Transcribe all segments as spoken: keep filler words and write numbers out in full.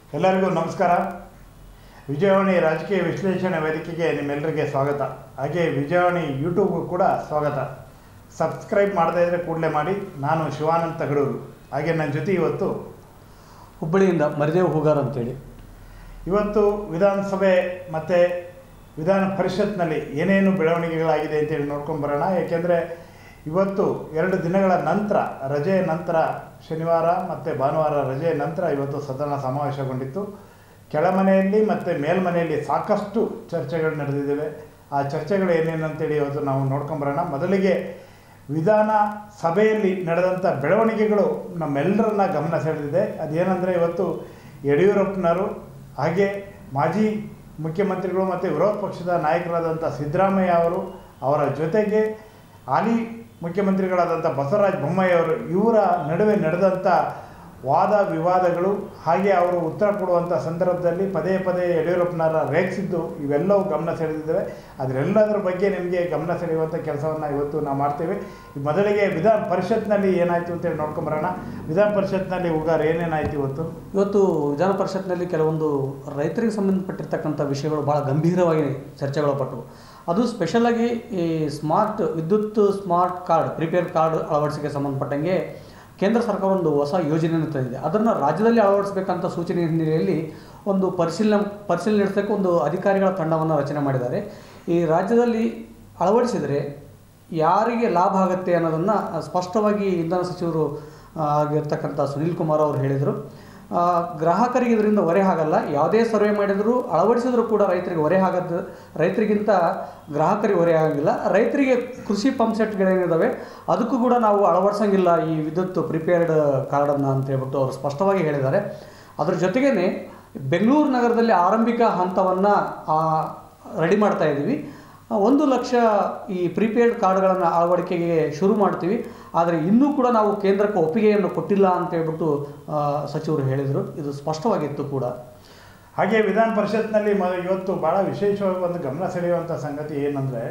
ಎಲ್ಲರಿಗೂ ನಮಸ್ಕಾರ. ವಿಜಯವಾಣಿ ರಾಜಕೀಯ ವಿಶ್ಲೇಷಣೆ ವೇದಿಕೆಗೆ ನಿಮ್ಮೆಲ್ಲರಿಗೆ ಸ್ವಾಗತ. ಹಾಗೆ ವಿಜಯವಾಣಿ ಯೂಟ್ಯೂಬ್ಗೂ ಕೂಡ ಸ್ವಾಗತ. ಸಬ್ಸ್ಕ್ರೈಬ್ ಮಾಡದೇ ಇದ್ದರೆ ಕೂಡಲೇ ಮಾಡಿ. ನಾನು ಶಿವಾನಂದ ತಗಡೂರು. ಹಾಗೆ ನನ್ನ ಜೊತೆ ಇವತ್ತು ಹುಬ್ಬಳ್ಳಿಯಿಂದ ಮರಿದೇವ್ ಹೂಗಾರ್ ಅಂತೇಳಿ. ಇವತ್ತು ವಿಧಾನಸಭೆ ಮತ್ತು ವಿಧಾನ ಪರಿಷತ್ನಲ್ಲಿ ಏನೇನು ಬೆಳವಣಿಗೆಗಳಾಗಿದೆ ಅಂತೇಳಿ ನೋಡ್ಕೊಂಡು ಬರೋಣ. ಏಕೆಂದರೆ ಇವತ್ತು ಎರಡು ದಿನಗಳ ನಂತರ, ರಜೆಯ ನಂತರ, ಶನಿವಾರ ಮತ್ತು ಭಾನುವಾರ ರಜೆಯ ನಂತರ ಇವತ್ತು ಸದನ ಸಮಾವೇಶಗೊಂಡಿತ್ತು. ಕೆಳಮನೆಯಲ್ಲಿ ಮತ್ತು ಮೇಲ್ಮನೆಯಲ್ಲಿ ಸಾಕಷ್ಟು ಚರ್ಚೆಗಳು ನಡೆದಿದ್ದಾವೆ. ಆ ಚರ್ಚೆಗಳು ಏನೇನು ಅಂತೇಳಿ ಇವತ್ತು ನಾವು ನೋಡ್ಕೊಂಬರೋಣ. ಮೊದಲಿಗೆ ವಿಧಾನ ಸಭೆಯಲ್ಲಿ ನಡೆದಂಥ ಬೆಳವಣಿಗೆಗಳು ನಮ್ಮೆಲ್ಲರನ್ನ ಗಮನ ಸೆಳೆದಿದೆ. ಅದೇನೆಂದರೆ ಇವತ್ತು ಯಡಿಯೂರಪ್ಪನವರು ಹಾಗೆ ಮಾಜಿ ಮುಖ್ಯಮಂತ್ರಿಗಳು ಮತ್ತು ವಿರೋಧ ಪಕ್ಷದ ನಾಯಕರಾದಂಥ ಸಿದ್ದರಾಮಯ್ಯ ಅವರು, ಅವರ ಜೊತೆಗೆ ಹಾಲಿ ಮುಖ್ಯಮಂತ್ರಿಗಳಾದಂಥ ಬಸವರಾಜ ಬೊಮ್ಮಾಯಿ ಅವರು, ಇವರ ನಡುವೆ ನಡೆದಂಥ ವಾದ ವಿವಾದಗಳು, ಹಾಗೆ ಅವರು ಉತ್ತರ ಕೊಡುವಂಥ ಸಂದರ್ಭದಲ್ಲಿ ಪದೇ ಪದೇ ಯಡಿಯೂರಪ್ಪನವರ ರೇಗಿಸಿದ್ದು ಇವೆಲ್ಲವೂ ಗಮನ ಸೆಳೆದಿದ್ದಾವೆ. ಅದರೆಲ್ಲದರ ಬಗ್ಗೆ ನಿಮಗೆ ಗಮನ ಸೆಳೆಯುವಂಥ ಕೆಲಸವನ್ನು ಇವತ್ತು ನಾವು ಮಾಡ್ತೇವೆ. ಮೊದಲಿಗೆ ವಿಧಾನ ಪರಿಷತ್ನಲ್ಲಿ ಏನಾಯಿತು ಅಂತೇಳಿ ನೋಡ್ಕೊಂಬರೋಣ. ವಿಧಾನ ಪರಿಷತ್ನಲ್ಲಿ ಉಗಾರ್ ಏನೇನಾಯಿತು ಇವತ್ತು? ಇವತ್ತು ವಿಧಾನ ಪರಿಷತ್ನಲ್ಲಿ ಕೆಲವೊಂದು ರೈತರಿಗೆ ಸಂಬಂಧಪಟ್ಟಿರ್ತಕ್ಕಂಥ ವಿಷಯಗಳು ಭಾಳ ಗಂಭೀರವಾಗಿ ಚರ್ಚೆಗಳು ಪಟ್ಟವು. ಅದು ಸ್ಪೆಷಲಾಗಿ ಈ ಸ್ಮಾರ್ಟ್ ವಿದ್ಯುತ್ ಸ್ಮಾರ್ಟ್ ಕಾರ್ಡ್, ಪ್ರಿಪೇಡ್ ಕಾರ್ಡ್ ಅಳವಡಿಸಿಗೆ ಸಂಬಂಧಪಟ್ಟಂಗೆ ಕೇಂದ್ರ ಸರ್ಕಾರ ಒಂದು ಹೊಸ ಯೋಜನೆಯನ್ನು ತಂದಿದೆ. ಅದನ್ನು ರಾಜ್ಯದಲ್ಲಿ ಅಳವಡಿಸಬೇಕಂತ ಸೂಚನೆ ಹಿನ್ನೆಲೆಯಲ್ಲಿ ಒಂದು ಪರಿಶೀಲನೆ ಪರಿಶೀಲನೆ ನಡೆಸೋಕ್ಕೆ ಒಂದು ಅಧಿಕಾರಿಗಳ ತಂಡವನ್ನು ರಚನೆ ಮಾಡಿದ್ದಾರೆ. ಈ ರಾಜ್ಯದಲ್ಲಿ ಅಳವಡಿಸಿದರೆ ಯಾರಿಗೆ ಲಾಭ ಆಗುತ್ತೆ ಅನ್ನೋದನ್ನು ಸ್ಪಷ್ಟವಾಗಿ ಇಂಧನ ಸಚಿವರು ಆಗಿರ್ತಕ್ಕಂಥ ಸುನೀಲ್ ಕುಮಾರ್ ಅವರು ಹೇಳಿದರು. ಗ್ರಾಹಕರಿಗೆ ಇದರಿಂದ ಹೊರೆ ಆಗಲ್ಲ, ಯಾವುದೇ ಸರ್ವೆ ಮಾಡಿದರೂ ಅಳವಡಿಸಿದರೂ ಕೂಡ ರೈತರಿಗೆ ಹೊರೆ ಆಗದ ರೈತರಿಗಿಂತ ಗ್ರಾಹಕರಿಗೆ ಹೊರೆ ಆಗಂಗಿಲ್ಲ. ರೈತರಿಗೆ ಕೃಷಿ ಪಂಪ್ ಸೆಟ್ಗಳೇನಿದ್ದಾವೆ ಅದಕ್ಕೂ ಕೂಡ ನಾವು ಅಳವಡಿಸೋಂಗಿಲ್ಲ ಈ ವಿದ್ಯುತ್ ಪ್ರಿಪೇರ್ಡ್ ಕಾರ್ಡನ್ನು ಅಂತ ಹೇಳ್ಬಿಟ್ಟು ಅವರು ಸ್ಪಷ್ಟವಾಗಿ ಹೇಳಿದ್ದಾರೆ. ಅದರ ಜೊತೆಗೇ ಬೆಂಗಳೂರು ನಗರದಲ್ಲಿ ಆರಂಭಿಕ ಹಂತವನ್ನು ರೆಡಿ ಮಾಡ್ತಾ ಇದ್ದೀವಿ. ಒಂದು ಲಕ್ಷ ಈ ಪ್ರಿಪೇಯ್ಡ್ ಕಾರ್ಡ್ಗಳನ್ನು ಅಳವಡಿಕೆಗೆ ಶುರು ಮಾಡ್ತೀವಿ, ಆದರೆ ಇನ್ನೂ ಕೂಡ ನಾವು ಕೇಂದ್ರಕ್ಕೆ ಒಪ್ಪಿಗೆಯನ್ನು ಕೊಟ್ಟಿಲ್ಲ ಅಂತ ಹೇಳ್ಬಿಟ್ಟು ಸಚಿವರು ಹೇಳಿದರು. ಇದು ಸ್ಪಷ್ಟವಾಗಿತ್ತು ಕೂಡ. ಹಾಗೆ ವಿಧಾನ ಪರಿಷತ್ನಲ್ಲಿ ಮ ಇವತ್ತು ಭಾಳ ವಿಶೇಷವಾಗಿ ಒಂದು ಗಮನ ಸೆಳೆಯುವಂಥ ಸಂಗತಿ ಏನಂದರೆ,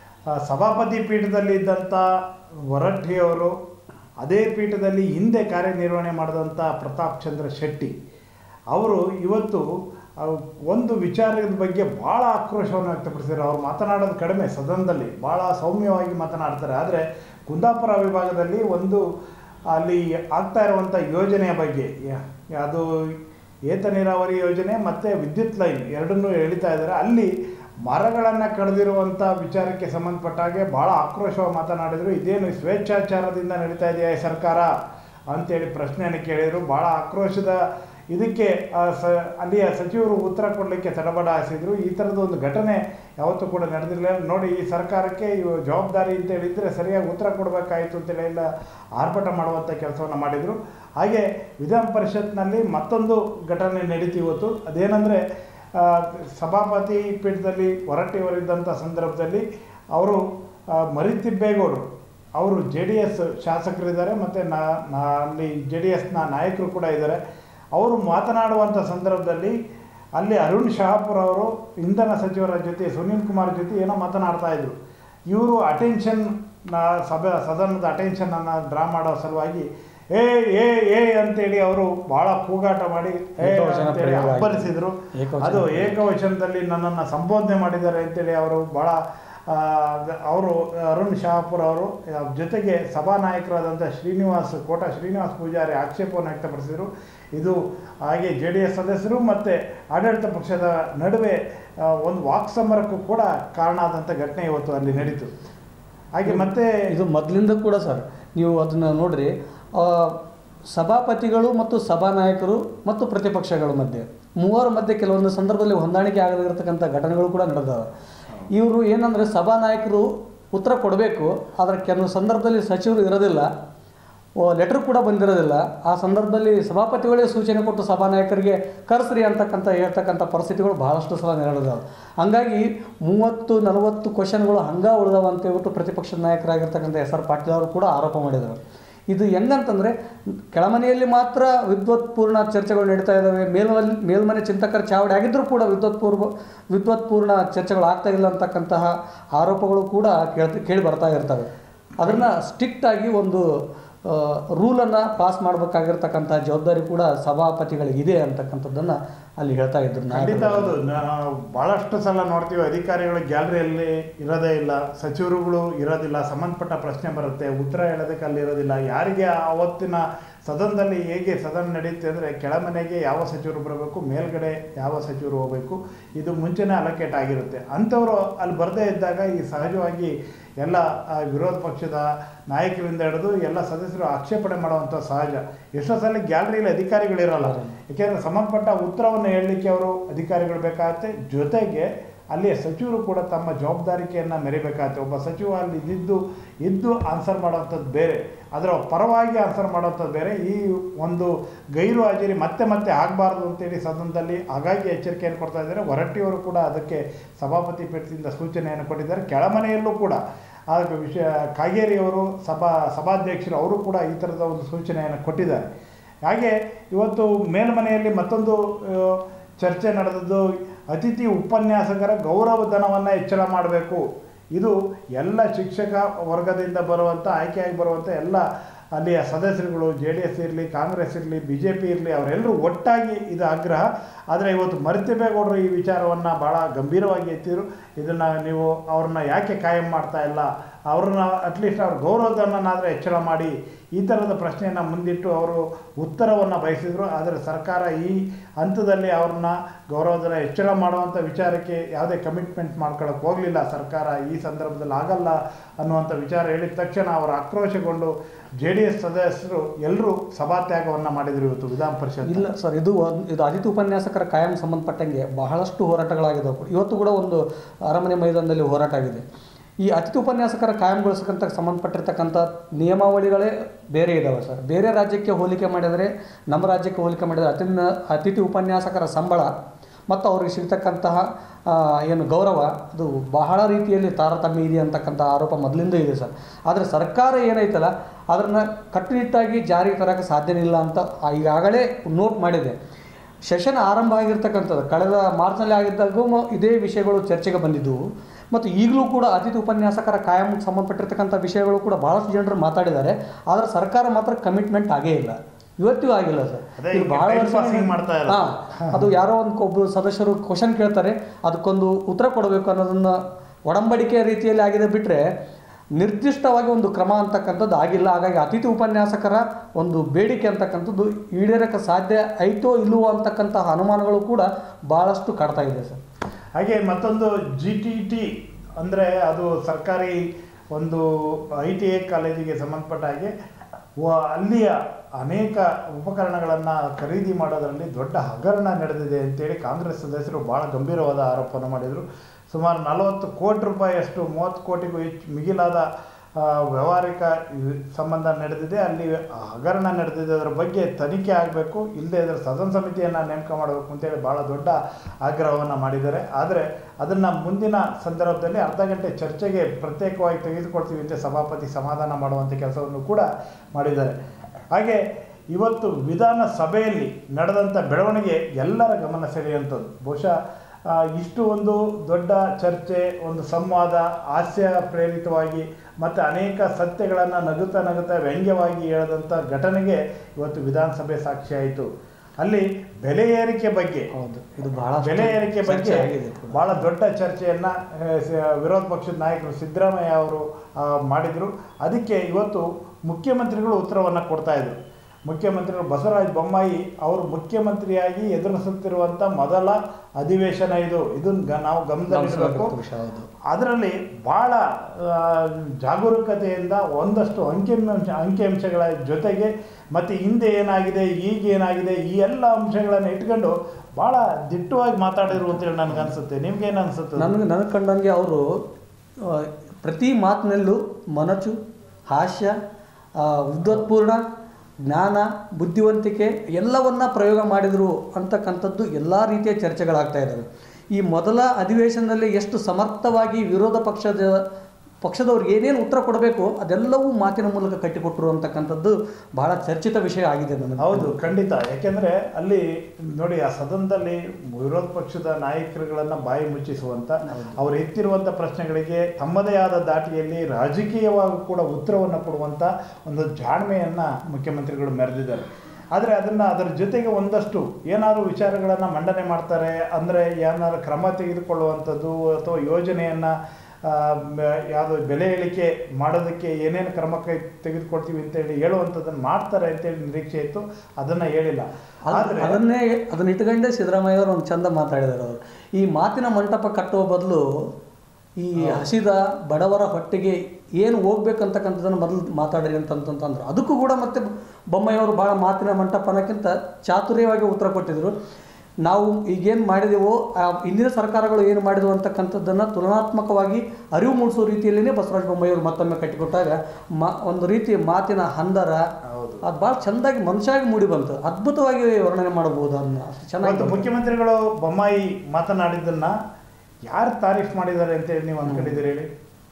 ಸಭಾಪತಿ ಪೀಠದಲ್ಲಿ ಇದ್ದಂಥ ಹೊರಟ್ಟಿಯವರು, ಅದೇ ಪೀಠದಲ್ಲಿ ಹಿಂದೆ ಕಾರ್ಯನಿರ್ವಹಣೆ ಮಾಡಿದಂಥ ಪ್ರತಾಪ್ ಚಂದ್ರ ಶೆಟ್ಟಿ ಅವರು ಇವತ್ತು ಒಂದು ವಿಚಾರದ ಬಗ್ಗೆ ಭಾಳ ಆಕ್ರೋಶವನ್ನು ವ್ಯಕ್ತಪಡಿಸಿದ್ದಾರೆ. ಅವರು ಮಾತನಾಡೋದು ಕಡಿಮೆ, ಸದನದಲ್ಲಿ ಭಾಳ ಸೌಮ್ಯವಾಗಿ ಮಾತನಾಡ್ತಾರೆ. ಆದರೆ ಕುಂದಾಪುರ ವಿಭಾಗದಲ್ಲಿ ಒಂದು ಅಲ್ಲಿ ಆಗ್ತಾ ಇರುವಂಥ ಯೋಜನೆಯ ಬಗ್ಗೆ, ಅದು ಏತ ನೀರಾವರಿ ಯೋಜನೆ ಮತ್ತು ವಿದ್ಯುತ್ ಲೈನ್ ಎರಡನ್ನೂ ಎಳಿತಾ ಇದ್ದಾರೆ. ಅಲ್ಲಿ ಮರಗಳನ್ನು ಕಡಿದಿರುವಂಥ ವಿಚಾರಕ್ಕೆ ಸಂಬಂಧಪಟ್ಟ ಹಾಗೆ ಭಾಳ ಆಕ್ರೋಶವಾಗಿ ಮಾತನಾಡಿದರು. ಇದೇನು ಸ್ವೇಚ್ಛಾಚಾರದಿಂದ ನಡೀತಾ ಇದೆಯಾ ಈ ಸರ್ಕಾರ ಅಂತೇಳಿ ಪ್ರಶ್ನೆಯನ್ನು ಕೇಳಿದರು. ಭಾಳ ಆಕ್ರೋಶದ ಇದಕ್ಕೆ ಸ ಅಲ್ಲಿಯ ಸಚಿವರು ಉತ್ತರ ಕೊಡಲಿಕ್ಕೆ ತಡಬಡ ಹಾಸಿದರು. ಈ ಥರದ ಒಂದು ಘಟನೆ ಯಾವತ್ತೂ ಕೂಡ ನಡೆದಿರಲಿಲ್ಲ. ನೋಡಿ, ಈ ಸರ್ಕಾರಕ್ಕೆ ಇವು ಜವಾಬ್ದಾರಿ ಅಂತ ಹೇಳಿದರೆ ಸರಿಯಾಗಿ ಉತ್ತರ ಕೊಡಬೇಕಾಯಿತು ಅಂತೇಳಿ ಎಲ್ಲ ಆರ್ಭಟ ಮಾಡುವಂಥ ಕೆಲಸವನ್ನು ಮಾಡಿದರು. ಹಾಗೆ ವಿಧಾನ ಪರಿಷತ್ನಲ್ಲಿ ಮತ್ತೊಂದು ಘಟನೆ ನಡೀತು ಇವತ್ತು. ಅದೇನೆಂದರೆ, ಸಭಾಪತಿ ಪೀಠದಲ್ಲಿ ಹೊರಟ್ಟಿಯವರಿದ್ದಂಥ ಸಂದರ್ಭದಲ್ಲಿ ಅವರು ಮರಿತಿಬ್ಬೇಗೌಡರು, ಅವರು ಜೆ ಡಿ ಎಸ್ ಶಾಸಕರಿದ್ದಾರೆ ಮತ್ತು ನಾ ಅಲ್ಲಿ ಜೆ ಡಿ ಎಸ್ನ ನಾಯಕರು ಕೂಡ ಇದ್ದಾರೆ. ಅವರು ಮಾತನಾಡುವಂಥ ಸಂದರ್ಭದಲ್ಲಿ ಅಲ್ಲಿ ಅರುಣ್ ಶಹಾಪುರ್ ಅವರು ಇಂಧನ ಸಚಿವರ ಜೊತೆ ಸುನೀಲ್ ಕುಮಾರ್ ಜೊತೆ ಏನೋ ಮಾತನಾಡ್ತಾ ಇದ್ರು. ಇವರು ಅಟೆನ್ಷನ್ ಸಭೆ ಸದನದ ಅಟೆನ್ಷನನ್ನು ಡ್ರಾ ಮಾಡೋ ಸಲುವಾಗಿ ಏ ಏ ಏ ಅಂತೇಳಿ ಅವರು ಭಾಳ ಕೂಗಾಟ ಮಾಡಿ ಏ ಅಂತೇಳಿ ಅಬ್ಬರಿಸಿದರು. ಅದು ಏಕವಚನದಲ್ಲಿ ನನ್ನನ್ನು ಸಂಬೋಧನೆ ಮಾಡಿದ್ದಾರೆ ಅಂತೇಳಿ ಅವರು ಭಾಳ ಅವರು ಅರುಣ್ ಶಹಾಪುರ್ ಅವರು ಜೊತೆಗೆ ಸಭಾನಾಯಕರಾದಂಥ ಶ್ರೀನಿವಾಸ್ ಕೋಟ ಶ್ರೀನಿವಾಸ್ ಪೂಜಾರಿ ಆಕ್ಷೇಪವನ್ನು ವ್ಯಕ್ತಪಡಿಸಿದರು. ಇದು ಹಾಗೆ ಜೆ ಡಿ ಎಸ್ ಸದಸ್ಯರು ಮತ್ತು ಆಡಳಿತ ಪಕ್ಷದ ನಡುವೆ ಒಂದು ವಾಕ್ಸಮರಕ್ಕೂ ಕೂಡ ಕಾರಣ ಆದಂಥ ಘಟನೆ ಇವತ್ತು ಅಲ್ಲಿ ನಡೀತು. ಹಾಗೆ ಮತ್ತೆ ಇದು ಮೊದಲಿಂದ ಕೂಡ ಸರ್ ನೀವು ಅದನ್ನು ನೋಡ್ರಿ, ಸಭಾಪತಿಗಳು ಮತ್ತು ಸಭಾನಾಯಕರು ಮತ್ತು ಪ್ರತಿಪಕ್ಷಗಳ ಮಧ್ಯೆ ಮೂವರ ಮಧ್ಯೆ ಕೆಲವೊಂದು ಸಂದರ್ಭದಲ್ಲಿ ಹೊಂದಾಣಿಕೆ ಆಗದಿರತಕ್ಕಂಥ ಘಟನೆಗಳು ಕೂಡ ನಡೆದವೆ. ಇವರು ಏನಂದರೆ ಸಭಾನಾಯಕರು ಉತ್ತರ ಕೊಡಬೇಕು, ಆದರೆ ಕೆಲವು ಸಂದರ್ಭದಲ್ಲಿ ಸಚಿವರು ಇರೋದಿಲ್ಲ, ಲೆಟ್ರ್ ಕೂಡ ಬಂದಿರೋದಿಲ್ಲ. ಆ ಸಂದರ್ಭದಲ್ಲಿ ಸಭಾಪತಿಗಳೇ ಸೂಚನೆ ಕೊಟ್ಟು ಸಭಾನಾಯಕರಿಗೆ ಕರೆಸ್ರಿ ಅಂತಕ್ಕಂಥ ಹೇಳ್ತಕ್ಕಂಥ ಪರಿಸ್ಥಿತಿಗಳು ಭಾಳಷ್ಟು ಸಲ ನಡೆದಾವೆ. ಹಂಗಾಗಿ ಮೂವತ್ತು ನಲವತ್ತು ಕ್ವಶನ್ಗಳು ಹಂಗೆ ಉಳಿದಾವ ಅಂತ ಹೇಳ್ಬಿಟ್ಟು ಪ್ರತಿಪಕ್ಷದ ನಾಯಕರಾಗಿರ್ತಕ್ಕಂಥ ಎಸ್ ಆರ್ ಪಾಟೀಲ್ ಅವರು ಕೂಡ ಆರೋಪ ಮಾಡಿದರು. ಇದು ಹೆಂಗಂತಂದರೆ, ಕೆಳಮನೆಯಲ್ಲಿ ಮಾತ್ರ ವಿದ್ವತ್ಪೂರ್ಣ ಚರ್ಚೆಗಳು ನಡೀತಾ ಇದ್ದಾವೆ, ಮೇಲ್ಮನೆ ಮೇಲ್ಮನೆ ಚಿಂತಕರ ಚಾವಡಿ ಆಗಿದ್ದರೂ ಕೂಡ ವಿದ್ವತ್ಪೂರ್ವ ವಿದ್ವತ್ಪೂರ್ಣ ಚರ್ಚೆಗಳು ಆಗ್ತಾ ಇಲ್ಲ ಅಂತಕ್ಕಂತಹ ಆರೋಪಗಳು ಕೂಡ ಕೇಳ್ತಿ ಕೇಳಿ ಬರ್ತಾ ಇರ್ತವೆ. ಅದನ್ನು ಸ್ಟ್ರಿಕ್ಟಾಗಿ ಒಂದು ರೂಲನ್ನು ಪಾಸ್ ಮಾಡಬೇಕಾಗಿರ್ತಕ್ಕಂಥ ಜವಾಬ್ದಾರಿ ಕೂಡ ಸಭಾಪತಿಗಳಿಗಿದೆ ಅಂತಕ್ಕಂಥದ್ದನ್ನು ಅಲ್ಲಿ ಹೇಳ್ತಾ ಇದ್ರು. ಖಂಡಿತ ಹೌದು. ನಾವು ಭಾಳಷ್ಟು ಸಲ ನೋಡ್ತೀವಿ ಅಧಿಕಾರಿಗಳು ಗ್ಯಾಲರಿಯಲ್ಲಿ ಇರೋದೇ ಇಲ್ಲ, ಸಚಿವರುಗಳು ಇರೋದಿಲ್ಲ, ಸಂಬಂಧಪಟ್ಟ ಪ್ರಶ್ನೆ ಬರುತ್ತೆ ಉತ್ತರ ಹೇಳೋದಕ್ಕೆ ಅಲ್ಲಿ ಇರೋದಿಲ್ಲ. ಯಾರಿಗೆ ಅವತ್ತಿನ ಸದನದಲ್ಲಿ ಹೇಗೆ ಸದನ ನಡೆಯುತ್ತೆ ಅಂದರೆ ಕೆಳಮನೆಗೆ ಯಾವ ಸಚಿವರು ಬರಬೇಕು, ಮೇಲ್ಗಡೆ ಯಾವ ಸಚಿವರು ಹೋಗಬೇಕು, ಇದು ಮುಂಚೆನೇ ಅಲೋಕೇಟ್ ಆಗಿರುತ್ತೆ. ಅಂಥವರು ಅಲ್ಲಿ ಬರದೇ ಇದ್ದಾಗ ಈ ಸಹಜವಾಗಿ ಎಲ್ಲ ವಿರೋಧ ಪಕ್ಷದ ನಾಯಕರಿಂದ ಹಿಡಿದು ಎಲ್ಲ ಸದಸ್ಯರು ಆಕ್ಷೇಪಣೆ ಮಾಡುವಂಥ ಸಹಜ. ಎಷ್ಟೋ ಸಲ ಗ್ಯಾಲರಿಯಲ್ಲಿ ಅಧಿಕಾರಿಗಳಿರಲ್ಲ, ಏಕೆಂದರೆ ಸಂಬಂಧಪಟ್ಟ ಉತ್ತರವನ್ನು ಹೇಳಲಿಕ್ಕೆ ಅವರು ಅಧಿಕಾರಿಗಳು ಬೇಕಾಗುತ್ತೆ. ಜೊತೆಗೆ ಅಲ್ಲಿಯ ಸಚಿವರು ಕೂಡ ತಮ್ಮ ಜವಾಬ್ದಾರಿಕೆಯನ್ನು ಮೆರಿಬೇಕಾಗುತ್ತೆ. ಒಬ್ಬ ಸಚಿವ ಅಲ್ಲಿ ಇದ್ದಿದ್ದು ಇದ್ದು ಆನ್ಸರ್ ಮಾಡೋವಂಥದ್ದು ಬೇರೆ, ಅದರ ಪರವಾಗಿ ಆನ್ಸರ್ ಮಾಡೋವಂಥದ್ದು ಬೇರೆ. ಈ ಒಂದು ಗೈರು ಹಾಜರಿ ಮತ್ತೆ ಮತ್ತೆ ಆಗಬಾರ್ದು ಅಂತೇಳಿ ಸದನದಲ್ಲಿ ಹಾಗಾಗಿ ಎಚ್ಚರಿಕೆಯನ್ನು ಕೊಡ್ತಾ ಇದ್ದಾರೆ. ಹೊರಟ್ಟಿಯವರು ಕೂಡ ಅದಕ್ಕೆ ಸಭಾಪತಿ ಪೀಠದಿಂದ ಸೂಚನೆಯನ್ನು ಕೊಟ್ಟಿದ್ದಾರೆ. ಕೆಳಮನೆಯಲ್ಲೂ ಕೂಡ ಅದಕ್ಕೆ ವಿಷಯ ಕಾಗೇರಿಯವರು ಸಭಾ ಸಭಾಧ್ಯಕ್ಷರು ಅವರು ಕೂಡ ಈ ಥರದ ಒಂದು ಸೂಚನೆಯನ್ನು ಕೊಟ್ಟಿದ್ದಾರೆ. ಹಾಗೆ ಇವತ್ತು ಮೇಲ್ಮನೆಯಲ್ಲಿ ಮತ್ತೊಂದು ಚರ್ಚೆ ನಡೆದದ್ದು ಅತಿಥಿ ಉಪನ್ಯಾಸಕರ ಗೌರವಧನವನ್ನು ಹೆಚ್ಚಳ ಮಾಡಬೇಕು. ಇದು ಎಲ್ಲ ಶಿಕ್ಷಕ ವರ್ಗದಿಂದ ಬರುವಂಥ ಆಯ್ಕೆಯಾಗಿ ಬರುವಂಥ ಎಲ್ಲ ಅಲ್ಲಿಯ ಸದಸ್ಯರುಗಳು, ಜೆ ಡಿ ಎಸ್ ಇರಲಿ, ಕಾಂಗ್ರೆಸ್ ಇರಲಿ, ಬಿ ಜೆ ಪಿ ಇರಲಿ, ಅವರೆಲ್ಲರೂ ಒಟ್ಟಾಗಿ ಇದು ಆಗ್ರಹ. ಆದರೆ ಇವತ್ತು ಮರಿತಿಬೇಗೌಡರು ಈ ವಿಚಾರವನ್ನು ಭಾಳ ಗಂಭೀರವಾಗಿ ಎತ್ತಿದ್ರು. ಇದನ್ನು ನೀವು ಅವ್ರನ್ನ ಯಾಕೆ ಕಾಯಂ ಮಾಡ್ತಾ ಇಲ್ಲ, ಅವ್ರನ್ನ ಅಟ್ಲೀಸ್ಟ್ ಅವ್ರ ಗೌರವಧನನಾದರೆ ಹೆಚ್ಚಳ ಮಾಡಿ, ಈ ಥರದ ಪ್ರಶ್ನೆಯನ್ನು ಮುಂದಿಟ್ಟು ಅವರು ಉತ್ತರವನ್ನು ಬಯಸಿದರು. ಆದರೆ ಸರ್ಕಾರ ಈ ಹಂತದಲ್ಲಿ ಅವ್ರನ್ನ ಗೌರವಧನ ಹೆಚ್ಚಳ ಮಾಡುವಂಥ ವಿಚಾರಕ್ಕೆ ಯಾವುದೇ ಕಮಿಟ್ಮೆಂಟ್ ಮಾಡ್ಕೊಳ್ಳೋಕೆ ಹೋಗಲಿಲ್ಲ. ಸರ್ಕಾರ ಈ ಸಂದರ್ಭದಲ್ಲಿ ಆಗಲ್ಲ ಅನ್ನುವಂಥ ವಿಚಾರ ಹೇಳಿದ ತಕ್ಷಣ ಅವರು ಆಕ್ರೋಶಗೊಂಡು ಜೆ ಡಿ ಎಸ್ ಸದಸ್ಯರು ಎಲ್ಲರೂ ಸಭಾತ್ಯಾಗವನ್ನು ಮಾಡಿದರು ಇವತ್ತು ವಿಧಾನ ಪರಿಷತ್. ಇಲ್ಲ ಸರ್, ಇದು ಇದು ಅತಿಥಿ ಉಪನ್ಯಾಸಕರ ಕಾಯಂ ಸಂಬಂಧಪಟ್ಟಂಗೆ ಬಹಳಷ್ಟು ಹೋರಾಟಗಳಾಗಿದ್ದಾವೆ. ಇವತ್ತು ಕೂಡ ಒಂದು ಅರಮನೆ ಮೈದಾನದಲ್ಲಿ ಹೋರಾಟ ಆಗಿದೆ. ಈ ಅತಿಥಿ ಉಪನ್ಯಾಸಕರ ಕಾಯಂಗೊಳಿಸಕ್ಕಂಥ ಸಂಬಂಧಪಟ್ಟಿರ್ತಕ್ಕಂಥ ನಿಯಮಾವಳಿಗಳೇ ಬೇರೆ ಇದ್ದಾವೆ ಸರ್. ಬೇರೆ ರಾಜ್ಯಕ್ಕೆ ಹೋಲಿಕೆ ಮಾಡಿದರೆ, ನಮ್ಮ ರಾಜ್ಯಕ್ಕೆ ಹೋಲಿಕೆ ಮಾಡಿದರೆ ಅತಿ ಅತಿಥಿ ಉಪನ್ಯಾಸಕರ ಸಂಬಳ ಮತ್ತು ಅವ್ರಿಗೆ ಸಿಗ್ತಕ್ಕಂತಹ ಏನು ಗೌರವ ಅದು ಬಹಳ ರೀತಿಯಲ್ಲಿ ತಾರತಮ್ಯ ಇದೆ ಅಂತಕ್ಕಂಥ ಆರೋಪ ಮೊದಲಿಂದ ಇದೆ ಸರ್. ಆದರೆ ಸರ್ಕಾರ ಏನೈತಲ್ಲ ಅದನ್ನು ಕಟ್ಟುನಿಟ್ಟಾಗಿ ಜಾರಿಗೆ ತರೋಕ್ಕೆ ಸಾಧ್ಯನೇ ಇಲ್ಲ ಅಂತ ಈಗಾಗಲೇ ನೋಟ್ ಮಾಡಿದೆ. ಸೆಷನ್ ಆರಂಭ ಆಗಿರ್ತಕ್ಕಂಥದ್ದು ಕಳೆದ ಮಾರ್ಚ್ನಲ್ಲಿ ಆಗಿದ್ದಾಗೂ ಇದೇ ವಿಷಯಗಳು ಚರ್ಚೆಗೆ ಬಂದಿದ್ದವು. ಮತ್ತು ಈಗಲೂ ಕೂಡ ಅತಿಥಿ ಉಪನ್ಯಾಸಕರ ಕಾಯಂ ಸಂಬಂಧಪಟ್ಟಿರ್ತಕ್ಕಂಥ ವಿಷಯಗಳು ಕೂಡ ಭಾಳಷ್ಟು ಜನರು ಮಾತಾಡಿದ್ದಾರೆ. ಆದರೆ ಸರ್ಕಾರ ಮಾತ್ರ ಕಮಿಟ್ಮೆಂಟ್ ಆಗೇ ಇಲ್ಲ, ಇವತ್ತಿಗೂ ಆಗಿಲ್ಲ ಸರ್. ಇದು ಭಾಳ ಹಾಂ, ಅದು ಯಾರೋ ಒಂದು ಒಬ್ಬರು ಸದಸ್ಯರು ಕ್ವಶನ್ ಕೇಳ್ತಾರೆ, ಅದಕ್ಕೊಂದು ಉತ್ತರ ಕೊಡಬೇಕು ಅನ್ನೋದನ್ನು ಒಡಂಬಡಿಕೆ ರೀತಿಯಲ್ಲಿ ಆಗಿದೆ ಬಿಟ್ಟರೆ ನಿರ್ದಿಷ್ಟವಾಗಿ ಒಂದು ಕ್ರಮ ಅಂತಕ್ಕಂಥದ್ದು ಆಗಿಲ್ಲ. ಹಾಗಾಗಿ ಅತಿಥಿ ಉಪನ್ಯಾಸಕರ ಒಂದು ಬೇಡಿಕೆ ಅಂತಕ್ಕಂಥದ್ದು ಈಡೇರಕ್ಕೆ ಸಾಧ್ಯ ಐತೋ ಇಲ್ಲವೋ ಅಂತಕ್ಕಂತಹ ಅನುಮಾನಗಳು ಕೂಡ ಭಾಳಷ್ಟು ಕಾಡ್ತಾ ಇದೆ ಸರ್. ಹಾಗೆ ಮತ್ತೊಂದು ಜಿ ಟಿ ಟಿ ಅಂದರೆ ಅದು ಸರ್ಕಾರಿ ಒಂದು ಐ ಟಿ ಐ ಕಾಲೇಜಿಗೆ ಸಂಬಂಧಪಟ್ಟ ಹಾಗೆ ಅಲ್ಲಿಯ ಅನೇಕ ಉಪಕರಣಗಳನ್ನು ಖರೀದಿ ಮಾಡೋದರಲ್ಲಿ ದೊಡ್ಡ ಹಗರಣ ನಡೆದಿದೆ ಅಂತೇಳಿ ಕಾಂಗ್ರೆಸ್ ಸದಸ್ಯರು ಭಾಳ ಗಂಭೀರವಾದ ಆರೋಪವನ್ನು ಮಾಡಿದರು. ಸುಮಾರು ನಲವತ್ತು ಕೋಟಿ ರೂಪಾಯಿಯಷ್ಟು ಮೂವತ್ತು ಕೋಟಿಗೂ ಹೆಚ್ಚು ಮಿಗಿಲಾದ ವ್ಯವಹಾರಿಕ ಸಂಬಂಧ ನಡೆದಿದೆ, ಅಲ್ಲಿ ಹಗರಣ ನಡೆದಿದೆ. ಅದರ ಬಗ್ಗೆ ತನಿಖೆ ಆಗಬೇಕು, ಇಲ್ಲದೇ ಇದರ ಸದನ ಸಮಿತಿಯನ್ನು ನೇಮಕ ಮಾಡಬೇಕು ಅಂತೇಳಿ ಭಾಳ ದೊಡ್ಡ ಆಗ್ರಹವನ್ನು ಮಾಡಿದ್ದಾರೆ. ಆದರೆ ಅದನ್ನು ಮುಂದಿನ ಸಂದರ್ಭದಲ್ಲಿ ಅರ್ಧ ಗಂಟೆ ಚರ್ಚೆಗೆ ಪ್ರತ್ಯೇಕವಾಗಿ ತೆಗೆದುಕೊಳ್ತೀವಿ ಅಂತ ಸಭಾಪತಿ ಸಮಾಧಾನ ಮಾಡುವಂಥ ಕೆಲಸವನ್ನು ಕೂಡ ಮಾಡಿದ್ದಾರೆ. ಹಾಗೆ ಇವತ್ತು ವಿಧಾನಸಭೆಯಲ್ಲಿ ನಡೆದಂಥ ಬೆಳವಣಿಗೆ ಎಲ್ಲರ ಗಮನ ಸೆಳೆಯುವಂಥದ್ದು. ಬಹುಶಃ ಇಷ್ಟು ಒಂದು ದೊಡ್ಡ ಚರ್ಚೆ, ಒಂದು ಸಂವಾದ, ಹಾಸ್ಯ ಪ್ರೇರಿತವಾಗಿ ಮತ್ತು ಅನೇಕ ಸತ್ಯಗಳನ್ನು ನಗುತ್ತಾ ನಗುತ್ತಾ ವ್ಯಂಗ್ಯವಾಗಿ ಹೇಳಿದಂಥ ಘಟನೆಗೆ ಇವತ್ತು ವಿಧಾನಸಭೆ ಸಾಕ್ಷಿಯಾಯಿತು. ಅಲ್ಲಿ ಬೆಲೆ ಏರಿಕೆ ಬಗ್ಗೆ ಹೌದು ಇದು ಬಹಳ ಬೆಲೆ ಏರಿಕೆ ಬಗ್ಗೆ ಭಾಳ ದೊಡ್ಡ ಚರ್ಚೆಯನ್ನು ವಿರೋಧ ಪಕ್ಷದ ನಾಯಕರು ಸಿದ್ದರಾಮಯ್ಯ ಅವರು ಮಾಡಿದರು. ಅದಕ್ಕೆ ಇವತ್ತು ಮುಖ್ಯಮಂತ್ರಿಗಳು ಉತ್ತರವನ್ನು ಕೊಡ್ತಾಯಿದ್ರು. ಮುಖ್ಯಮಂತ್ರಿಗಳು ಬಸವರಾಜ ಬೊಮ್ಮಾಯಿ ಅವರು ಮುಖ್ಯಮಂತ್ರಿಯಾಗಿ ಎದುರಿಸುತ್ತಿರುವಂಥ ಮೊದಲ ಅಧಿವೇಶನ ಇದು. ಇದನ್ನು ನಾವು ಗಮನದಲ್ಲಿಡಬೇಕು. ಅದರಲ್ಲಿ ಭಾಳ ಜಾಗರೂಕತೆಯಿಂದ ಒಂದಷ್ಟು ಅಂಕಿಅಂಶ ಅಂಕಿಅಂಶಗಳ ಜೊತೆಗೆ ಮತ್ತು ಹಿಂದೆ ಏನಾಗಿದೆ, ಈಗ ಏನಾಗಿದೆ, ಈ ಎಲ್ಲ ಅಂಶಗಳನ್ನು ಇಟ್ಕೊಂಡು ಭಾಳ ದಿಟ್ಟವಾಗಿ ಮಾತಾಡಿದ್ರು ಅಂತೇಳಿ ನನಗೆ ಅನಿಸುತ್ತೆ. ನಿಮ್ಗೇನು ಅನಿಸುತ್ತೆ? ನನಗೆ ನನಗೆ ಕಂಡಂಗೆ ಅವರು ಪ್ರತಿ ಮಾತಿನಲ್ಲೂ ಮೊನಚು, ಹಾಸ್ಯ, ಉದ್ದತ್ಪೂರ್ಣ ಜ್ಞಾನ, ಬುದ್ಧಿವಂತಿಕೆ ಎಲ್ಲವನ್ನ ಪ್ರಯೋಗ ಮಾಡಿದರು ಅಂತಕ್ಕಂಥದ್ದು ಎಲ್ಲ ರೀತಿಯ ಚರ್ಚೆಗಳಾಗ್ತಾ ಇದ್ದಾವೆ. ಈ ಮೊದಲ ಅಧಿವೇಶನದಲ್ಲಿ ಎಷ್ಟು ಸಮರ್ಥವಾಗಿ ವಿರೋಧ ಪಕ್ಷದ ಪಕ್ಷದವ್ರು ಏನೇನು ಉತ್ತರ ಕೊಡಬೇಕು ಅದೆಲ್ಲವೂ ಮಾತಿನ ಮೂಲಕ ಕಟ್ಟಿಕೊಟ್ಟರು ಅಂತಕ್ಕಂಥದ್ದು ಬಹಳ ಚರ್ಚಿತ ವಿಷಯ ಆಗಿದೆ ನನಗೆ. ಹೌದು, ಖಂಡಿತ. ಯಾಕೆಂದರೆ ಅಲ್ಲಿ ನೋಡಿ, ಆ ಸದನದಲ್ಲಿ ವಿರೋಧ ಪಕ್ಷದ ನಾಯಕರುಗಳನ್ನು ಬಾಯಿ ಮುಚ್ಚಿಸುವಂಥ, ಅವರು ಎತ್ತಿರುವಂಥ ಪ್ರಶ್ನೆಗಳಿಗೆ ತಮ್ಮದೇ ಆದ ದಾಟಿಯಲ್ಲಿ ರಾಜಕೀಯವಾಗಿ ಕೂಡ ಉತ್ತರವನ್ನು ಕೊಡುವಂಥ ಒಂದು ಜಾಣ್ಮೆಯನ್ನು ಮುಖ್ಯಮಂತ್ರಿಗಳು ಮೆರೆದಿದ್ದಾರೆ. ಆದರೆ ಅದನ್ನು ಅದರ ಜೊತೆಗೆ ಒಂದಷ್ಟು ಏನಾದರೂ ವಿಚಾರಗಳನ್ನು ಮಂಡನೆ ಮಾಡ್ತಾರೆ ಅಂದರೆ ಏನಾದ್ರು ಕ್ರಮ ತೆಗೆದುಕೊಳ್ಳುವಂಥದ್ದು ಅಥವಾ ಯೋಜನೆಯನ್ನು ಯಾವುದು ಬೆಲೆ ಇಳಿಕೆ ಮಾಡೋದಕ್ಕೆ ಏನೇನು ಕ್ರಮ ಕೈ ತೆಗೆದುಕೊಳ್ತೀವಿ ಅಂತೇಳಿ ಹೇಳುವಂಥದ್ದನ್ನು ಮಾಡ್ತಾರೆ ಅಂತೇಳಿ ನಿರೀಕ್ಷೆ ಇತ್ತು. ಅದನ್ನು ಹೇಳಿಲ್ಲ. ಆದರೆ ಅದನ್ನೇ ಅದನ್ನ ಇಟ್ಕೊಂಡೇ ಸಿದ್ದರಾಮಯ್ಯ ಅವರು ಒಂದು ಚಂದ ಮಾತಾಡಿದ್ದಾರೆ. ಅವರು ಈ ಮಾತಿನ ಮಂಟಪ ಕಟ್ಟುವ ಬದಲು ಈ ಹಸಿದ ಬಡವರ ಹೊಟ್ಟೆಗೆ ಏನು ಹೋಗ್ಬೇಕಂತಕ್ಕಂಥದ್ದನ್ನು ಮೊದಲು ಮಾತಾಡಿರಿ ಅಂತಂತಂದ್ರೆ ಅದಕ್ಕೂ ಕೂಡ ಮತ್ತೆ ಬೊಮ್ಮಾಯಿಯವರು ಭಾಳ ಮಾತಿನ ಮಂಟಪ ಅನ್ನೋಕ್ಕಿಂತ ಚಾತುರ್ಯವಾಗಿ ಉತ್ತರ ಕೊಟ್ಟಿದ್ರು. ನಾವು ಈಗೇನು ಮಾಡಿದೆವೋ ಇಂದಿನ ಸರ್ಕಾರಗಳು ಏನು ಮಾಡಿದವು ಅಂತಕ್ಕಂಥದ್ದನ್ನು ತುಲನಾತ್ಮಕವಾಗಿ ಅರಿವು ಮೂಡಿಸೋ ರೀತಿಯಲ್ಲಿಯೇ ಬಸವರಾಜ ಬೊಮ್ಮಾಯಿಯವರು ಮತ್ತೊಮ್ಮೆ ಕಟ್ಟಿಕೊಟ್ಟಾಗ ಮಾ ಒಂದು ರೀತಿ ಮಾತಿನ ಹಂದರ ಅದು ಭಾಳ ಚೆಂದಾಗಿ ಮನುಷ್ಯಾಗಿ ಮೂಡಿ ಬಂತು. ಅದ್ಭುತವಾಗಿ ವರ್ಣನೆ ಮಾಡಬಹುದು ಅದನ್ನು. ಅಷ್ಟು ಚೆನ್ನಾಗಿ ಮುಖ್ಯಮಂತ್ರಿಗಳು ಬೊಮ್ಮಾಯಿ ಮಾತನಾಡಿದ್ದನ್ನು ಯಾರು ತಾರೀಫ್ ಮಾಡಿದ್ದಾರೆ ಅಂತೇಳಿ ನೀವು ಅಂದ್ಕೊಂಡಿದ್ದೀರಿ ಹೇಳಿ?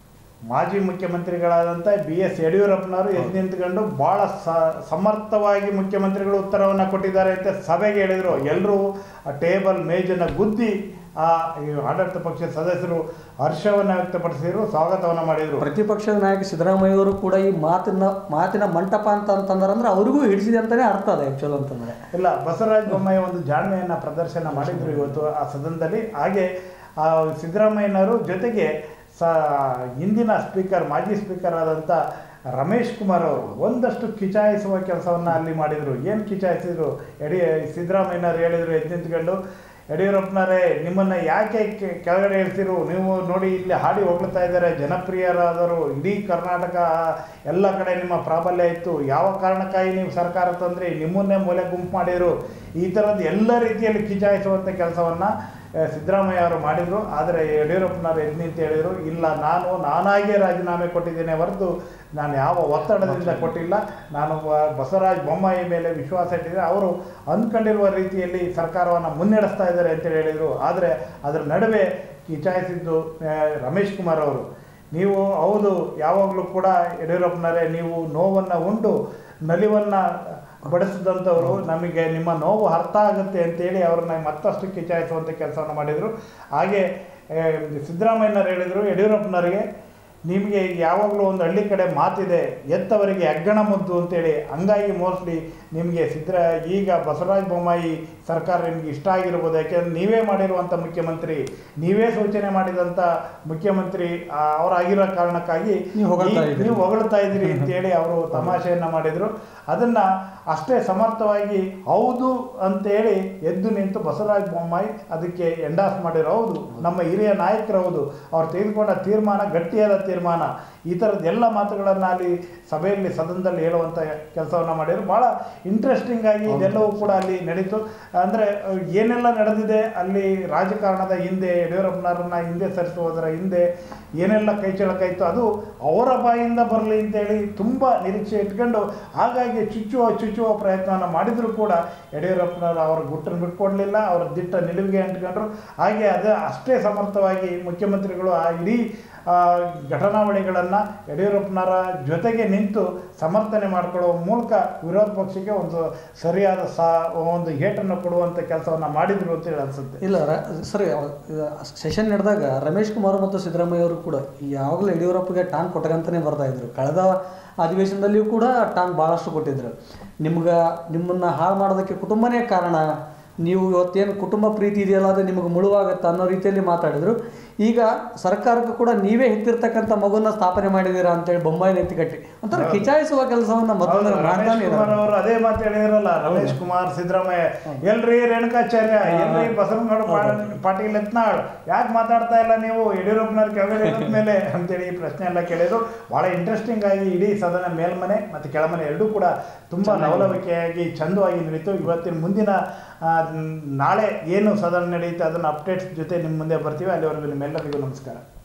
ಮಾಜಿ ಮುಖ್ಯಮಂತ್ರಿಗಳಾದಂಥ ಬಿ ಎಸ್ ಯಡಿಯೂರಪ್ಪನವರು ಎದ್ದು ನಿಂತ್ಕೊಂಡು ಭಾಳ ಸಮರ್ಥವಾಗಿ ಮುಖ್ಯಮಂತ್ರಿಗಳು ಉತ್ತರವನ್ನು ಕೊಟ್ಟಿದ್ದಾರೆ ಅಂತ ಸಭೆಗೆ ಹೇಳಿದರು. ಎಲ್ಲರೂ ಆ ಟೇಬಲ್ ಮೇಜನ್ನು ಗುದ್ದಿ ಆ ಆಡಳಿತ ಪಕ್ಷದ ಸದಸ್ಯರು ಹರ್ಷವನ್ನು ವ್ಯಕ್ತಪಡಿಸಿದರು, ಸ್ವಾಗತವನ್ನು ಮಾಡಿದರು. ಪ್ರತಿಪಕ್ಷದ ನಾಯಕ ಸಿದ್ದರಾಮಯ್ಯವರು ಕೂಡ ಈ ಮಾತಿನ ಮಾತಿನ ಮಂಟಪ ಅಂತ ಅಂತಂದ್ರೆ ಅಂದ್ರೆ ಅವ್ರಿಗೂ ಹಿಡಿಸಿದೆ ಅಂತಲೇ ಅರ್ಥ ಅದ ಆ್ಯಕ್ಚುಲ್ ಅಂತಂದರೆ. ಇಲ್ಲ, ಬಸವರಾಜ ಬೊಮ್ಮಾಯಿ ಒಂದು ಜಾಣ್ಮೆಯನ್ನು ಪ್ರದರ್ಶನ ಮಾಡಿದರು ಇವತ್ತು ಆ ಸದನದಲ್ಲಿ. ಹಾಗೆ ಆ ಸಿದ್ದರಾಮಯ್ಯನವರು ಜೊತೆಗೆ ಸ ಹಿಂದಿನ ಸ್ಪೀಕರ್ ಮಾಜಿ ಸ್ಪೀಕರ್ ಆದಂಥ ರಮೇಶ್ ಕುಮಾರ್ ಅವರು ಒಂದಷ್ಟು ಕಿಚಾಯಿಸುವ ಕೆಲಸವನ್ನು ಅಲ್ಲಿ ಮಾಡಿದರು. ಏನು ಕಿಚಾಯಿಸಿದ್ರು? ಯಡಿ ಸಿದ್ದರಾಮಯ್ಯನವರು ಹೇಳಿದರು ಎದ್ದು ನಿಂತ್ಕೊಂಡು, ಯಡಿಯೂರಪ್ಪನವರೇ ನಿಮ್ಮನ್ನು ಯಾಕೆ ಕೆಳಗಡೆ ಇಳಿಸಿರು? ನೀವು ನೋಡಿ ಇಲ್ಲಿ ಹಾಡಿ ಹೊಗಳ್ತಾ ಇದ್ದಾರೆ, ಜನಪ್ರಿಯರಾದರು, ಇಡೀ ಕರ್ನಾಟಕ ಎಲ್ಲ ಕಡೆ ನಿಮ್ಮ ಪ್ರಾಬಲ್ಯ ಇತ್ತು, ಯಾವ ಕಾರಣಕ್ಕಾಗಿ ನೀವು ಸರ್ಕಾರ ತಂದ್ರಿ, ನಿಮ್ಮನ್ನೇ ಮೂಲೆ ಗುಂಪು ಮಾಡಿದರು, ಈ ಥರದ್ದು ಎಲ್ಲ ರೀತಿಯಲ್ಲಿ ಕಿಚಾಯಿಸುವಂಥ ಕೆಲಸವನ್ನು ಸಿದ್ದರಾಮಯ್ಯ ಅವರು ಮಾಡಿದರು. ಆದರೆ ಯಡಿಯೂರಪ್ಪನವರು ಎದ್ದು ನಿಂತು ಹೇಳಿದರು, ಇಲ್ಲ ನಾನು ನಾನಾಗಿಯೇ ರಾಜೀನಾಮೆ ಕೊಟ್ಟಿದ್ದೇನೆ ಹೊರತು ನಾನು ಯಾವ ಒತ್ತಡದಿಂದ ಕೊಟ್ಟಿಲ್ಲ, ನಾನು ಬಸವರಾಜ ಬೊಮ್ಮಾಯಿ ಮೇಲೆ ವಿಶ್ವಾಸ ಇಟ್ಟಿದ್ದೆ, ಅವರು ಅಂದ್ಕೊಂಡಿರುವ ರೀತಿಯಲ್ಲಿ ಸರ್ಕಾರವನ್ನು ಮುನ್ನಡೆಸ್ತಾ ಇದ್ದಾರೆ ಅಂತೇಳಿ ಹೇಳಿದರು. ಆದರೆ ಅದರ ನಡುವೆ ಕಿಚಾಯಿಸಿದ್ದು ರಮೇಶ್ ಕುಮಾರ್ ಅವರು. ನೀವು ಹೌದು, ಯಾವಾಗಲೂ ಕೂಡ ಯಡಿಯೂರಪ್ಪನವರೇ ನೀವು ನೋವನ್ನು ಉಂಡು ನಲಿವನ್ನು ಬಡಿಸಿದಂಥವರು, ನಮಗೆ ನಿಮ್ಮ ನೋವು ಅರ್ಥ ಆಗುತ್ತೆ ಅಂತೇಳಿ ಅವ್ರನ್ನ ಮತ್ತಷ್ಟು ಕಿಚಾಯಿಸುವಂಥ ಕೆಲಸವನ್ನು ಮಾಡಿದರು. ಹಾಗೆ ಸಿದ್ದರಾಮಯ್ಯನವರು ಹೇಳಿದರು ಯಡಿಯೂರಪ್ಪನವರಿಗೆ, ನಿಮಗೆ ಯಾವಾಗಲೂ ಒಂದು ಹಳ್ಳಿ ಕಡೆ ಮಾತಿದೆ, ಎತ್ತವರಿಗೆ ಹೆಗ್ಗಣ ಮುದ್ದು ಅಂತೇಳಿ. ಹಂಗಾಗಿ ಮೋಸ್ಟ್ಲಿ ನಿಮಗೆ ಸಿದ್ದರ ಈಗ ಬಸವರಾಜ ಬೊಮ್ಮಾಯಿ ಸರ್ಕಾರ ನಿಮಗೆ ಇಷ್ಟ ಆಗಿರ್ಬೋದು, ಯಾಕೆಂದರೆ ನೀವೇ ಮಾಡಿರುವಂಥ ಮುಖ್ಯಮಂತ್ರಿ, ನೀವೇ ಸೂಚನೆ ಮಾಡಿದಂಥ ಮುಖ್ಯಮಂತ್ರಿ ಅವರಾಗಿರೋ ಕಾರಣಕ್ಕಾಗಿ ನೀವು ಹೊಗಳ್ತಾ ಇದ್ದೀರಿ ಅಂತೇಳಿ ಅವರು ತಮಾಷೆಯನ್ನು ಮಾಡಿದರು. ಅದನ್ನು ಅಷ್ಟೇ ಸಮರ್ಥವಾಗಿ ಹೌದು ಅಂತೇಳಿ ಎದ್ದು ನಿಂತು ಬಸವರಾಜ ಬೊಮ್ಮಾಯಿ ಅದಕ್ಕೆ ಎಂಡಾಸ್ ಮಾಡಿರೋ, ಹೌದು ನಮ್ಮ ಹಿರಿಯ ನಾಯಕರು, ಹೌದು ಅವ್ರು ತೆಗೆದುಕೊಂಡ ತೀರ್ಮಾನ ಗಟ್ಟಿಯಾದ ತೀರ್ಮಾನ, ಈ ಥರದ್ದು ಎಲ್ಲ ಮಾತುಗಳನ್ನು ಅಲ್ಲಿ ಸಭೆಯಲ್ಲಿ ಸದನದಲ್ಲಿ ಹೇಳುವಂಥ ಕೆಲಸವನ್ನು ಮಾಡಿದರು. ಭಾಳ ಇಂಟ್ರೆಸ್ಟಿಂಗ್ ಆಗಿ ಇದೆಲ್ಲವೂ ಕೂಡ ಅಲ್ಲಿ ನಡೀತು. ಅಂದರೆ ಏನೆಲ್ಲ ನಡೆದಿದೆ ಅಲ್ಲಿ ರಾಜಕಾರಣದ ಹಿಂದೆ, ಯಡಿಯೂರಪ್ಪನವ್ರನ್ನ ಹಿಂದೆ ಸರಿಸುವುದರ ಹಿಂದೆ ಏನೆಲ್ಲ ಕೈಚಳಕಾಯಿತು ಅದು ಅವರ ಬಾಯಿಂದ ಬರಲಿ ಅಂತೇಳಿ ತುಂಬ ನಿರೀಕ್ಷೆ ಇಟ್ಕೊಂಡು ಹಾಗಾಗಿ ಚುಚ್ಚುವ ಚುಚ್ಚುವ ಪ್ರಯತ್ನವನ್ನು ಮಾಡಿದರೂ ಕೂಡ ಯಡಿಯೂರಪ್ಪನವರು ಅವರ ಗುಟ್ಟನ್ನು ಬಿಟ್ಕೊಡ್ಲಿಲ್ಲ, ಅವರ ದಿಟ್ಟ ನಿಲುವಿಗೆ ಅಂಟ್ಕೊಂಡ್ರು. ಹಾಗೆ ಅದು ಅಷ್ಟೇ ಸಮರ್ಥವಾಗಿ ಮುಖ್ಯಮಂತ್ರಿಗಳು ಆ ಇಡೀ ಘಟನಾವಳಿಗಳನ್ನು ಯಡಿಯೂರಪ್ಪನವರ ಜೊತೆಗೆ ನಿಂತು ಸಮರ್ಥನೆ ಮಾಡಿಕೊಳ್ಳುವ ಮೂಲಕ ವಿರೋಧ ಪಕ್ಷಕ್ಕೆ ಒಂದು ಸರಿಯಾದ ಸಾ ಒಂದು ಏಟನ್ನು ಕೊಡುವಂಥ ಕೆಲಸವನ್ನು ಮಾಡಿದರು ಅಂತೇಳಿ ಅನಿಸುತ್ತೆ. ಇಲ್ಲ ಸರಿ, ಸೆಷನ್ ನಡೆದಾಗ ರಮೇಶ್ ಕುಮಾರ್ ಮತ್ತು ಸಿದ್ದರಾಮಯ್ಯ ಅವರು ಕೂಡ ಯಾವಾಗಲೂ ಯಡಿಯೂರಪ್ಪಗೆ ಟಾಂಗ್ ಕೊಟ್ಟಗಂತಲೇ ಬರ್ತಾ ಇದ್ರು. ಕಳೆದ ಅಧಿವೇಶನದಲ್ಲಿಯೂ ಕೂಡ ಟಾಂಗ್ ಭಾಳಷ್ಟು ಕೊಟ್ಟಿದ್ರು. ನಿಮ್ಗೆ ನಿಮ್ಮನ್ನು ಹಾಳು ಮಾಡೋದಕ್ಕೆ ಕುಟುಂಬನೇ ಕಾರಣ, ನೀವು ಇವತ್ತೇನು ಕುಟುಂಬ ಪ್ರೀತಿ ಇದೆಯಲ್ಲ ಅದು ನಿಮಗೆ ಮುಳುವಾಗುತ್ತೆ ಅನ್ನೋ ರೀತಿಯಲ್ಲಿ ಮಾತಾಡಿದರು. ಈಗ ಸರ್ಕಾರಕ್ಕೂ ಕೂಡ ನೀವೇ ಹೆತ್ತಿರ್ತಕ್ಕಂಥ ಮಗುನ ಸ್ಥಾಪನೆ ಮಾಡಿದ್ದೀರಾ ಅಂತೇಳಿ ಬೊಮ್ಮಾಯಿ ನೆತ್ತಿಕಟ್ಟಿ ಒಂಥರ ಕಿಚಾಯಿಸುವ ಕೆಲಸವನ್ನು ಮೊದಲು ಮಾಡ್ತಾನೆ ಅವರು ಅದೇ ಮಾತು ಹೇಳಿದ್ರಲ್ಲ ರಮೇಶ್ ಕುಮಾರ್ ಸಿದ್ದರಾಮಯ್ಯ. ಎಲ್ರಿ ರೇಣುಕಾಚಾರ್ಯ, ಎಲ್ರಿ ಬಸವನಗೌಡ ಪಾಟೀಲ್ ಯತ್ನಾಳ್, ಯಾಕೆ ಮಾತಾಡ್ತಾ ಇಲ್ಲ ನೀವು ಯಡಿಯೂರಪ್ಪನವ್ರ ಕೆಳಗಡೆ ಮೇಲೆ ಅಂತೇಳಿ ಈ ಪ್ರಶ್ನೆ ಎಲ್ಲ ಕೇಳಿದ್ರು. ಭಾಳ ಇಂಟ್ರೆಸ್ಟಿಂಗ್ ಆಗಿ ಇಡೀ ಸದನ ಮೇಲ್ಮನೆ ಮತ್ತು ಕೆಳಮನೆ ಎರಡೂ ಕೂಡ ತುಂಬ ಲವಲವಿಕೆಯಾಗಿ ಚಂದವಾಗಿ ನಡೀತು. ಇವತ್ತಿನ ಮುಂದಿನ ನಾಳೆ ಏನು ಸದನ ನಡೆಯುತ್ತೆ ಅದನ್ನು ಅಪ್ಡೇಟ್ಸ್ ಜೊತೆ ನಿಮ್ಮ ಮುಂದೆ ಬರ್ತೀವಿ. ಅಲ್ಲಿವರೆಗೂ ನಿಮ್ಮೆಲ್ಲರಿಗೂ ನಮಸ್ಕಾರ.